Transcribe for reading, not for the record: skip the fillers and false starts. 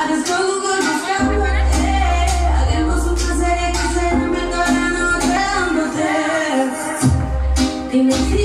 Hagamos un placer que se no me no dejándote. Dime si